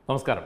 നമസ്കാരം.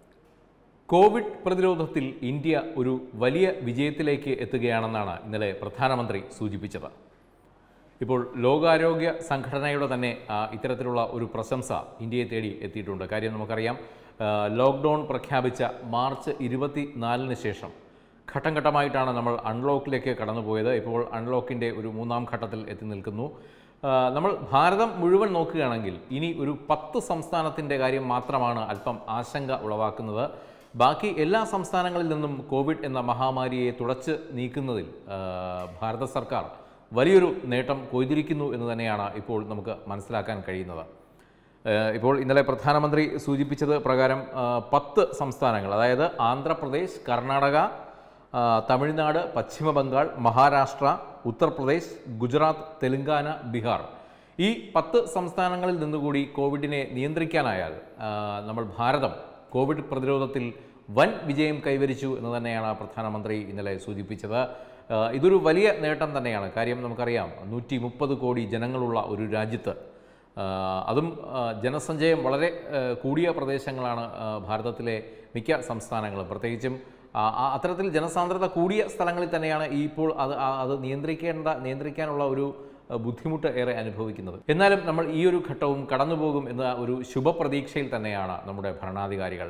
കോവിഡ് പ്രതിരോധത്തിൽ ഇന്ത്യ ഒരു വലിയ വിജയത്തിലേക്ക് എത്തുകയാണെന്നാണ് ഇന്നലെ പ്രധാനമന്ത്രി സൂചിപ്പിച്ചത്. ഇപ്പോൾ ലോകാരോഗ്യ സംഘടനയുടെ തന്നെ ഇത്തരത്തിലുള്ള ഒരു പ്രശംസ ഇന്ത്യയെ തേടി എത്തിയിട്ടുണ്ട്. കാര്യം നമുക്കറിയാം, ലോക്ക്ഡൗൺ പ്രഖ്യാപിച്ച മാർച്ച് 24-ന് ശേഷം ഘട്ടം ഘട്ടമായിട്ടാണ് നമ്മൾ അൺലോക്കിലേക്ക് കടന്നുപോയത്. ഇപ്പോൾ അൺലോക്കിൻ്റെ ഒരു മൂന്നാം ഘട്ടത്തിൽ എത്തി നിൽക്കുന്നു. നമ്മൾ ഭാരതം മുഴുവൻ നോക്കുകയാണെങ്കിൽ ഇനി ഒരു 10 സംസ്ഥാനത്തിൻ്റെ കാര്യം മാത്രമാണ് അല്പം ആശങ്ക ഉളവാക്കുന്നത്. ബാക്കി എല്ലാ സംസ്ഥാനങ്ങളിൽ നിന്നും കോവിഡ് എന്ന മഹാമാരിയെ തുടച്ച് നീക്കുന്നതിൽ ഭാരത സർക്കാർ വലിയൊരു നേട്ടം കൊയ്തിരിക്കുന്നു എന്ന് തന്നെയാണ് ഇപ്പോൾ നമുക്ക് മനസ്സിലാക്കാൻ കഴിയുന്നത്. ഇപ്പോൾ ഇന്നലെ പ്രധാനമന്ത്രി സൂചിപ്പിച്ചത് പ്രകാരം 10 സംസ്ഥാനങ്ങൾ, അതായത് ആന്ധ്രാപ്രദേശ്, കർണാടക, തമിഴ്നാട്, പശ്ചിമ ബംഗാൾ, മഹാരാഷ്ട്ര, ഉത്തർപ്രദേശ്, ഗുജറാത്ത്, തെലങ്കാന, ബീഹാർ, ഈ 10 സംസ്ഥാനങ്ങളിൽ നിന്നുകൂടി കോവിഡിനെ നിയന്ത്രിക്കാനായാൽ നമ്മൾ ഭാരതം കോവിഡ് പ്രതിരോധത്തിൽ വൻ വിജയം കൈവരിച്ചു എന്ന് തന്നെയാണ് പ്രധാനമന്ത്രി ഇന്നലെ സൂചിപ്പിച്ചത്. ഇതൊരു വലിയ നേട്ടം തന്നെയാണ്. കാര്യം നമുക്കറിയാം, 130 കോടി ജനങ്ങളുള്ള ഒരു രാജ്യത്ത്, അതും ജനസഞ്ചയം വളരെ കൂടിയ പ്രദേശങ്ങളാണ് ഭാരതത്തിലെ മിക്ക സംസ്ഥാനങ്ങളും. പ്രത്യേകിച്ചും അത്തരത്തിൽ ജനസാന്ദ്രത കൂടിയ സ്ഥലങ്ങളിൽ തന്നെയാണ് ഇപ്പോൾ അത് നിയന്ത്രിക്കാനുള്ള ഒരു ബുദ്ധിമുട്ട് ഏറെ അനുഭവിക്കുന്നത്. എന്നാലും നമ്മൾ ഈ ഒരു ഘട്ടവും കടന്നുപോകും എന്ന ഒരു ശുഭപ്രതീക്ഷയിൽ തന്നെയാണ് നമ്മുടെ ഭരണാധികാരികൾ.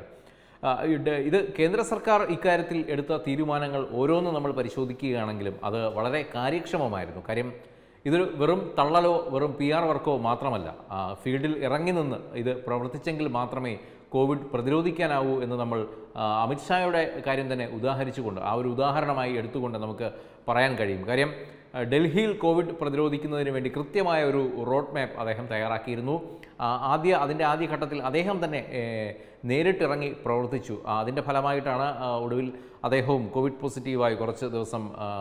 ഇത് കേന്ദ്ര സർക്കാർ ഇക്കാര്യത്തിൽ എടുത്ത തീരുമാനങ്ങൾ ഓരോന്നും നമ്മൾ പരിശോധിക്കുകയാണെങ്കിലും അത് വളരെ കാര്യക്ഷമമായിരുന്നു. കാര്യം ഇതൊരു വെറും തള്ളലോ വെറും PR വർക്കോ മാത്രമല്ല. ഫീൽഡിൽ ഇറങ്ങി നിന്ന് ഇത് പ്രവർത്തിച്ചെങ്കിൽ മാത്രമേ കോവിഡ് പ്രതിരോധിക്കാനാവൂ എന്ന് നമ്മൾ അമിത്ഷായുടെ കാര്യം തന്നെ ഉദാഹരിച്ചുകൊണ്ട്, ആ ഒരു ഉദാഹരണമായി എടുത്തുകൊണ്ട് നമുക്ക് പറയാൻ കഴിയും. കാര്യം ഡൽഹിയിൽ കോവിഡ് പ്രതിരോധിക്കുന്നതിന് വേണ്ടി കൃത്യമായ ഒരു റോഡ് മാപ്പ് അദ്ദേഹം തയ്യാറാക്കിയിരുന്നു. അതിൻ്റെ ആദ്യഘട്ടത്തിൽ അദ്ദേഹം തന്നെ നേരിട്ടിറങ്ങി പ്രവർത്തിച്ചു. അതിൻ്റെ ഫലമായിട്ടാണ് ഒടുവിൽ അദ്ദേഹവും കോവിഡ് പോസിറ്റീവായി കുറച്ച് ദിവസം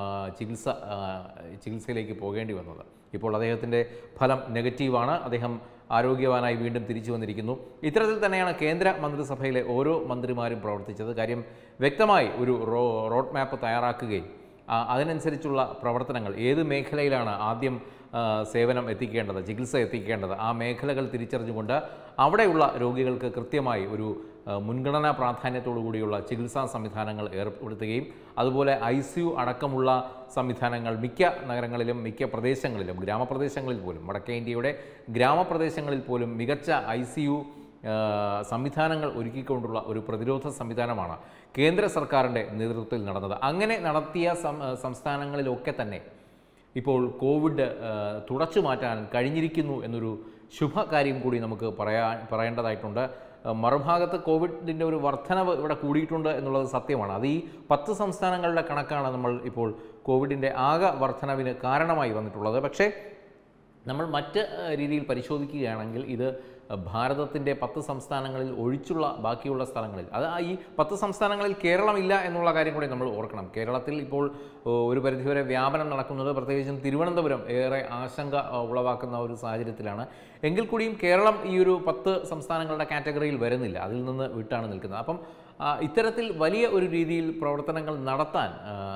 ചികിത്സയിലേക്ക് പോകേണ്ടി വന്നത്. ഇപ്പോൾ അദ്ദേഹത്തിൻ്റെ ഫലം നെഗറ്റീവാണ്. അദ്ദേഹം ആരോഗ്യവാനായി വീണ്ടും തിരിച്ചു വന്നിരിക്കുന്നു. ഇത്തരത്തിൽ തന്നെയാണ് കേന്ദ്ര മന്ത്രിസഭയിലെ ഓരോ മന്ത്രിമാരും പ്രവർത്തിച്ചത്. കാര്യം വ്യക്തമായി ഒരു റോഡ് മാപ്പ് തയ്യാറാക്കുകയും അതിനനുസരിച്ചുള്ള പ്രവർത്തനങ്ങൾ, ഏത് മേഖലയിലാണ് ആദ്യം സേവനം എത്തിക്കേണ്ടത്, ചികിത്സ എത്തിക്കേണ്ടത്, ആ മേഖലകൾ തിരിച്ചറിഞ്ഞുകൊണ്ട് അവിടെയുള്ള രോഗികൾക്ക് കൃത്യമായി ഒരു മുൻഗണനാ പ്രാധാന്യത്തോടു കൂടിയുള്ള ചികിത്സാ സംവിധാനങ്ങൾ ഏർപ്പെടുത്തുകയും അതുപോലെ ICU അടക്കമുള്ള സംവിധാനങ്ങൾ മിക്ക നഗരങ്ങളിലും മിക്ക പ്രദേശങ്ങളിലും, ഗ്രാമപ്രദേശങ്ങളിൽ പോലും, വടക്കേ ഇന്ത്യയുടെ ഗ്രാമപ്രദേശങ്ങളിൽ പോലും മികച്ച ICU സംവിധാനങ്ങൾ ഒരുക്കിക്കൊണ്ടുള്ള ഒരു പ്രതിരോധ സംവിധാനമാണ് കേന്ദ്ര സർക്കാരിൻ്റെ നേതൃത്വത്തിൽ നടന്നത്. അങ്ങനെ നടത്തിയ സംസ്ഥാനങ്ങളിലൊക്കെ തന്നെ ഇപ്പോൾ കോവിഡ് തുടച്ചു മാറ്റാൻ കഴിഞ്ഞിരിക്കുന്നു എന്നൊരു ശുഭകാര്യം കൂടി നമുക്ക് പറയേണ്ടതായിട്ടുണ്ട്. മറുഭാഗത്ത് കോവിഡിൻ്റെ ഒരു വർധനവ് ഇവിടെ കൂടിയിട്ടുണ്ട് എന്നുള്ളത് സത്യമാണ്. അത് ഈ 10 സംസ്ഥാനങ്ങളുടെ കണക്കാണ് നമ്മൾ ഇപ്പോൾ കോവിഡിൻ്റെ ആകെ വർധനവിന് കാരണമായി വന്നിട്ടുള്ളത്. പക്ഷേ നമ്മൾ മറ്റ് രീതിയിൽ പരിശോധിക്കുകയാണെങ്കിൽ ഇത് ഭാരതത്തിൻ്റെ 10 സംസ്ഥാനങ്ങളിൽ ഒഴിച്ചുള്ള ബാക്കിയുള്ള സ്ഥലങ്ങളിൽ, അത് ഈ 10 സംസ്ഥാനങ്ങളിൽ കേരളമില്ല എന്നുള്ള കാര്യം കൂടി നമ്മൾ ഓർക്കണം. കേരളത്തിൽ ഇപ്പോൾ ഒരു പരിധിവരെ വ്യാപനം നടക്കുന്നത്, പ്രത്യേകിച്ചും തിരുവനന്തപുരം ഏറെ ആശങ്ക ഉളവാക്കുന്ന ഒരു സാഹചര്യത്തിലാണ്. എങ്കിൽ കൂടിയും കേരളം ഈ ഒരു 10 സംസ്ഥാനങ്ങളുടെ കാറ്റഗറിയിൽ വരുന്നില്ല, അതിൽ നിന്ന് വിട്ടാണ് നിൽക്കുന്നത്. അപ്പം ഇത്തരത്തിൽ വലിയ ഒരു രീതിയിൽ പ്രവർത്തനങ്ങൾ നടത്താൻ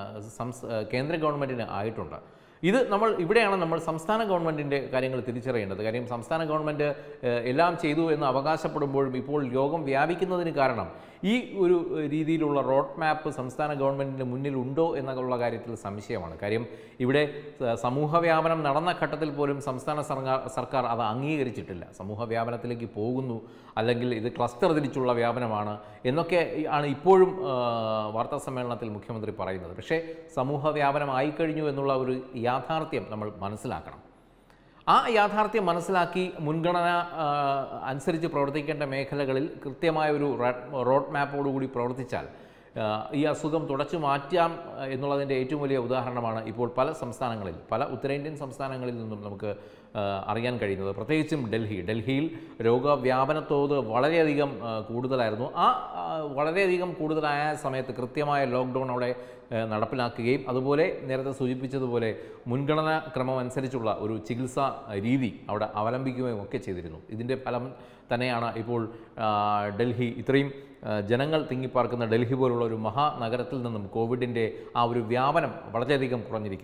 കേന്ദ്ര ഗവൺമെൻറ്റിന് ആയിട്ടുണ്ട്. ഇവിടെയാണ് നമ്മൾ സംസ്ഥാന ഗവൺമെൻറ്റിൻ്റെ കാര്യങ്ങൾ തിരിച്ചറിയേണ്ടത്. കാര്യം സംസ്ഥാന ഗവൺമെൻറ് എല്ലാം ചെയ്തു എന്ന് അവകാശപ്പെടുമ്പോഴും ഇപ്പോൾ രോഗം വ്യാപിക്കുന്നതിന് കാരണം ഈ ഒരു രീതിയിലുള്ള റോഡ് മാപ്പ് സംസ്ഥാന ഗവൺമെൻറ്റിന് മുന്നിലുണ്ടോ എന്നുള്ള കാര്യത്തിൽ സംശയമാണ്. കാര്യം ഇവിടെ സമൂഹ വ്യാപനം നടന്ന ഘട്ടത്തിൽ പോലും സംസ്ഥാന സർക്കാർ അത് അംഗീകരിച്ചിട്ടില്ല. സമൂഹ വ്യാപനത്തിലേക്ക് പോകുന്നു, അല്ലെങ്കിൽ ഇത് ക്ലസ്റ്റർ തിരിച്ചുള്ള വ്യാപനമാണ് എന്നൊക്കെ ആണ് ഇപ്പോഴും വാർത്താ സമ്മേളനത്തിൽ മുഖ്യമന്ത്രി പറയുന്നത്. പക്ഷേ സമൂഹ വ്യാപനം ആയിക്കഴിഞ്ഞു എന്നുള്ള ഒരു യാഥാർത്ഥ്യം നമ്മൾ മനസ്സിലാക്കണം. ആ യാഥാർത്ഥ്യം മനസ്സിലാക്കി മുൻഗണന അനുസരിച്ച് പ്രവർത്തിക്കേണ്ട മേഖലകളിൽ കൃത്യമായ ഒരു റോഡ് മാപ്പോടുകൂടി പ്രവർത്തിച്ചാൽ ഈ അസുഖം തുടച്ചു മാറ്റാം എന്നുള്ളതിൻ്റെ ഏറ്റവും വലിയ ഉദാഹരണമാണ് ഇപ്പോൾ പല ഉത്തരേന്ത്യൻ സംസ്ഥാനങ്ങളിൽ നിന്നും നമുക്ക് അറിയാൻ കഴിയുന്നത്. പ്രത്യേകിച്ചും ഡൽഹിയിൽ രോഗവ്യാപനത്തോത് വളരെയധികം കൂടുതലായിരുന്നു. വളരെയധികം കൂടുതലായ സമയത്ത് കൃത്യമായ ലോക്ക്ഡൗൺ അവിടെ നടപ്പിലാക്കുകയും അതുപോലെ നേരത്തെ സൂചിപ്പിച്ചതുപോലെ മുൻഗണനാ ക്രമം അനുസരിച്ചുള്ള ഒരു ചികിത്സാ രീതി അവിടെ അവലംബിക്കുകയും ഒക്കെ ചെയ്തിരുന്നു. ഇതിൻ്റെ ഫലം തന്നെയാണ് ഇപ്പോൾ ഡൽഹി, ഇത്രയും ജനങ്ങൾ തിങ്ങിപ്പാർക്കുന്ന ഡൽഹി പോലുള്ള ഒരു മഹാനഗരത്തിൽ നിന്നും കോവിഡിൻ്റെ ആ ഒരു വ്യാപനം വളരെയധികം കുറഞ്ഞിരിക്കുന്നു.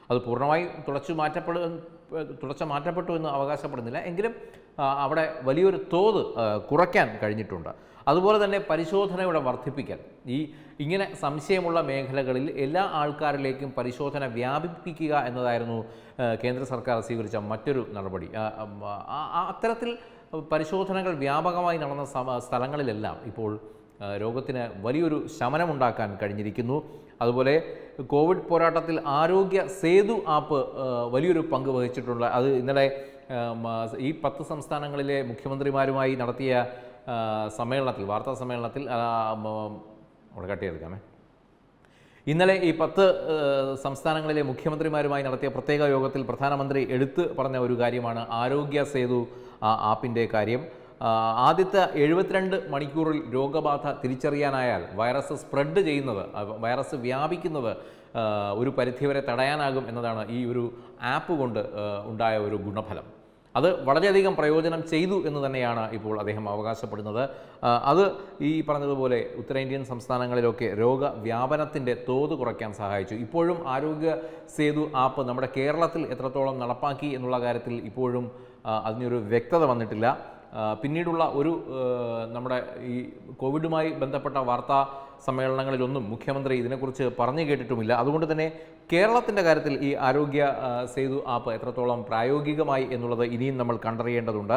അത് പൂർണ്ണമായും തുടച്ചു മാറ്റപ്പെട്ടു എന്ന് അവകാശപ്പെടുന്നില്ല, എങ്കിലും അവിടെ വലിയൊരു തോത് കുറയ്ക്കാൻ കഴിഞ്ഞിട്ടുണ്ട്. അതുപോലെ തന്നെ പരിശോധനയുടെ വർദ്ധിപ്പിക്കൽ, ഇങ്ങനെ സംശയമുള്ള മേഖലകളിൽ എല്ലാ ആൾക്കാരിലേക്കും പരിശോധന വ്യാപിപ്പിക്കുക എന്നതായിരുന്നു കേന്ദ്ര സർക്കാർ സ്വീകരിച്ച മറ്റൊരു നടപടി. അത്തരത്തിൽ പരിശോധനകൾ വ്യാപകമായി നടന്ന സ്ഥലങ്ങളിലെല്ലാം ഇപ്പോൾ രോഗത്തിന് വലിയൊരു ശമനമുണ്ടാക്കാൻ കഴിഞ്ഞിരിക്കുന്നു. അതുപോലെ കോവിഡ് പോരാട്ടത്തിൽ ആരോഗ്യ സേതു ആപ്പ് വലിയൊരു പങ്ക് വഹിച്ചിട്ടുണ്ട്. അത് ഇന്നലെ ഈ 10 സംസ്ഥാനങ്ങളിലെ മുഖ്യമന്ത്രിമാരുമായി നടത്തിയ സമ്മേളനത്തിൽ, വാർത്താ സമ്മേളനത്തിൽ അവിടെ കട്ടിയെടുക്കാമേ, ഇന്നലെ ഈ 10 സംസ്ഥാനങ്ങളിലെ മുഖ്യമന്ത്രിമാരുമായി നടത്തിയ പ്രത്യേക യോഗത്തിൽ പ്രധാനമന്ത്രി എടുത്തു പറഞ്ഞ ഒരു കാര്യമാണ് ആരോഗ്യ സേതു ആപ്പിൻ്റെ കാര്യം. ആദ്യത്തെ 72 മണിക്കൂറിൽ രോഗബാധ തിരിച്ചറിയാനായാൽ വൈറസ് സ്പ്രെഡ് ചെയ്യുന്നത്, വൈറസ് വ്യാപിക്കുന്നത് ഒരു പരിധിവരെ തടയാനാകും എന്നതാണ് ഈ ഒരു ആപ്പ് കൊണ്ട് ഉണ്ടായ ഒരു ഗുണഫലം. അത് വളരെയധികം പ്രയോജനം ചെയ്തു എന്ന് തന്നെയാണ് ഇപ്പോൾ അദ്ദേഹം അവകാശപ്പെടുന്നത്. അത് ഈ പറഞ്ഞതുപോലെ ഉത്തരേന്ത്യൻ സംസ്ഥാനങ്ങളിലൊക്കെ രോഗവ്യാപനത്തിൻ്റെ തോത് കുറയ്ക്കാൻ സഹായിച്ചു. ഇപ്പോഴും ആരോഗ്യ സേതു ആപ്പ് നമ്മുടെ കേരളത്തിൽ എത്രത്തോളം നടപ്പാക്കി എന്നുള്ള കാര്യത്തിൽ ഇപ്പോഴും അതിനൊരു വ്യക്തത വന്നിട്ടില്ല. പിന്നീടുള്ള ഒരു നമ്മുടെ ഈ കോവിഡുമായി ബന്ധപ്പെട്ട വാർത്താ സമ്മേളനങ്ങളിലൊന്നും മുഖ്യമന്ത്രി ഇതിനെക്കുറിച്ച് പറഞ്ഞു കേട്ടിട്ടുമില്ല. അതുകൊണ്ട് തന്നെ കേരളത്തിൻ്റെ കാര്യത്തിൽ ഈ ആരോഗ്യ സേതു ആപ്പ് എത്രത്തോളം പ്രായോഗികമായി എന്നുള്ളത് ഇനിയും നമ്മൾ കണ്ടറിയേണ്ടതുണ്ട്.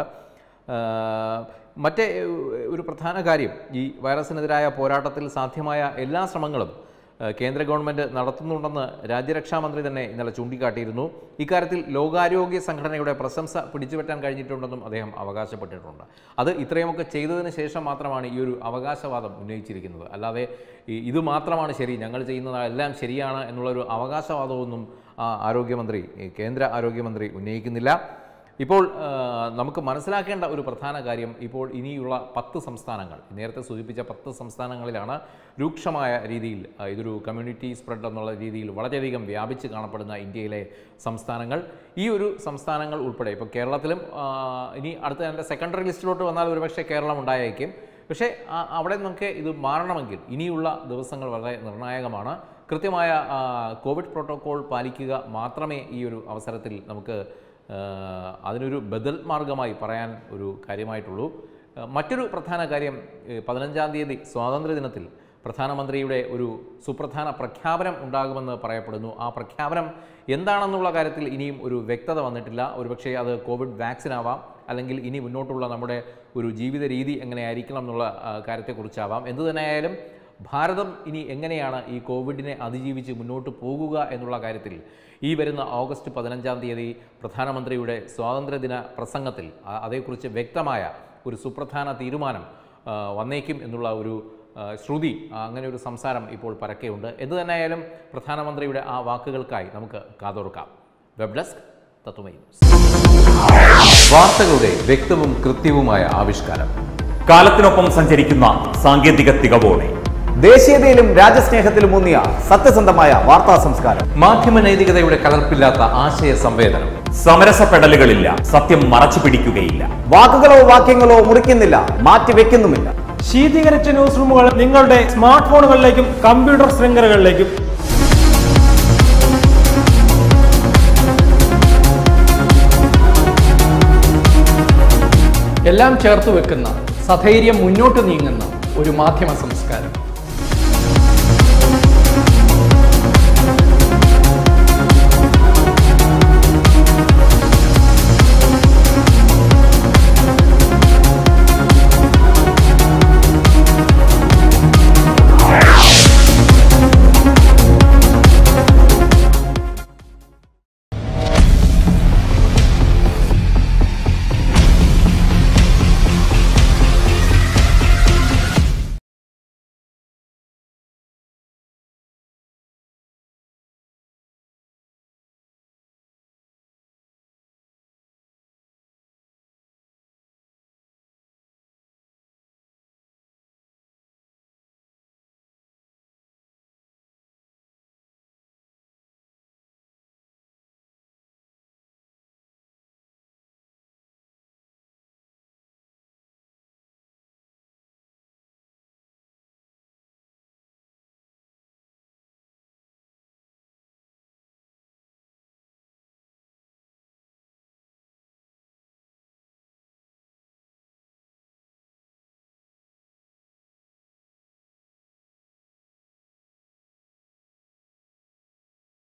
മറ്റേ ഒരു പ്രധാന കാര്യം, ഈ വൈറസിനെതിരായ പോരാട്ടത്തിൽ സാധ്യമായ എല്ലാ ശ്രമങ്ങളും കേന്ദ്ര ഗവൺമെൻറ് നടത്തുന്നുണ്ടെന്ന് രാജ്യരക്ഷാമന്ത്രി തന്നെ ഇന്നലെ ചൂണ്ടിക്കാട്ടിയിരുന്നു. ഇക്കാര്യത്തിൽ ലോകാരോഗ്യ സംഘടനയുടെ പ്രശംസ പിടിച്ചുപറ്റാൻ കഴിഞ്ഞിട്ടുണ്ടെന്നും അദ്ദേഹം അവകാശപ്പെട്ടിട്ടുണ്ട്. അത് ഇത്രയുമൊക്കെ ചെയ്തതിന് ശേഷം മാത്രമാണ് ഈ ഒരു അവകാശവാദം ഉന്നയിച്ചിരിക്കുന്നത്. അല്ലാതെ ഇത് മാത്രമാണ് ശരി, ഞങ്ങൾ ചെയ്യുന്നതെല്ലാം ശരിയാണ് എന്നുള്ളൊരു അവകാശവാദമൊന്നും കേന്ദ്ര ആരോഗ്യമന്ത്രി ഉന്നയിക്കുന്നില്ല. ഇപ്പോൾ നമുക്ക് മനസ്സിലാക്കേണ്ട ഒരു പ്രധാന കാര്യം, ഇപ്പോൾ ഇനിയുള്ള 10 സംസ്ഥാനങ്ങൾ, നേരത്തെ സൂചിപ്പിച്ച 10 സംസ്ഥാനങ്ങളിലാണ് രൂക്ഷമായ രീതിയിൽ ഇതൊരു കമ്മ്യൂണിറ്റി സ്പ്രെഡ് എന്നുള്ള രീതിയിൽ വളരെയധികം വ്യാപിച്ച് കാണപ്പെടുന്ന ഇന്ത്യയിലെ സംസ്ഥാനങ്ങൾ. ഈ ഒരു സംസ്ഥാനങ്ങൾ ഉൾപ്പെടെ ഇപ്പോൾ കേരളത്തിലും ഇനി അടുത്ത എൻ്റെ സെക്കൻഡറി ലിസ്റ്റിലോട്ട് വന്നാൽ ഒരുപക്ഷെ കേരളം ഉണ്ടായേക്കും. പക്ഷേ അവിടെ നിന്നൊക്കെ ഇത് മാറണമെങ്കിൽ ഇനിയുള്ള ദിവസങ്ങൾ വളരെ നിർണായകമാണ്. കൃത്യമായ കോവിഡ് പ്രോട്ടോക്കോൾ പാലിക്കുക മാത്രമേ ഈ ഒരു അവസരത്തിൽ നമുക്ക് അതിനൊരു ബദൽ മാർഗമായി പറയാൻ ഒരു കാര്യമായിട്ടുള്ളൂ. മറ്റൊരു പ്രധാന കാര്യം, 15-ാം തീയതി സ്വാതന്ത്ര്യദിനത്തിൽ പ്രധാനമന്ത്രിയുടെ ഒരു സുപ്രധാന പ്രഖ്യാപനം ഉണ്ടാകുമെന്ന് പറയപ്പെടുന്നു. ആ പ്രഖ്യാപനം എന്താണെന്നുള്ള കാര്യത്തിൽ ഇനിയും ഒരു വ്യക്തത വന്നിട്ടില്ല. ഒരുപക്ഷെ അത് കോവിഡ് വാക്സിൻ ആവാം, അല്ലെങ്കിൽ ഇനി മുന്നോട്ടുള്ള നമ്മുടെ ഒരു ജീവിത രീതി എങ്ങനെയായിരിക്കണം എന്നുള്ള കാര്യത്തെക്കുറിച്ചാവാം. എന്തുതന്നെയായാലും ഭാരതം ഇനി എങ്ങനെയാണ് ഈ കോവിഡിനെ അതിജീവിച്ച് മുന്നോട്ട് പോകുക എന്നുള്ള കാര്യത്തിൽ ഈ വരുന്ന ഓഗസ്റ്റ് 15-ാം തീയതി പ്രധാനമന്ത്രിയുടെ സ്വാതന്ത്ര്യദിന പ്രസംഗത്തിൽ അതേക്കുറിച്ച് വ്യക്തമായ ഒരു സുപ്രധാന തീരുമാനം വന്നേക്കും എന്നുള്ള ഒരു ശ്രുതി, അങ്ങനെ ഒരു സംസാരം ഇപ്പോൾ പരക്കെയുണ്ട്. എന്തുതന്നെയായാലും പ്രധാനമന്ത്രിയുടെ ആ വാക്കുകൾക്കായി നമുക്ക് കാതോർക്കാം. Web desk Tatwamayi news. വാർത്തകളുടെ വ്യക്തവും കൃത്യവുമായ ആവിഷ്കാരം, കാലത്തിനൊപ്പം സഞ്ചരിക്കുന്ന സാങ്കേതിക തികവോടെ, ദേശീയതയിലും രാജ്യസ്നേഹത്തിലും ഊന്നിയ സത്യസന്ധമായ വാർത്താ സംസ്കാരം, മാധ്യമ നൈതികതയുടെ കലർപ്പില്ലാത്ത ആശയ സംവേദനം, സമരസപ്പെടലുകളില്ല, സത്യം മറച്ചു പിടിക്കുകയില്ല, വാക്കുകളോ വാക്യങ്ങളോ മുറിക്കുന്നില്ല, മാറ്റിവെക്കുന്നുമില്ല. ശീതീകരിച്ച ന്യൂസ് റൂമുകൾ നിങ്ങളുടെ സ്മാർട്ട് ഫോണുകളിലേക്കും കമ്പ്യൂട്ടർ ശൃംഖലകളിലേക്കും എല്ലാം ചേർത്ത് വെക്കുന്ന, സധൈര്യം മുന്നോട്ട് നീങ്ങുന്ന ഒരു മാധ്യമ സംസ്കാരം.